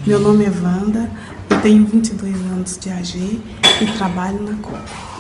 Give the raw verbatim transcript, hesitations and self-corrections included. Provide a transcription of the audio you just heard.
Meu nome é Wanda, eu tenho vinte e dois anos de A G e trabalho na Copa.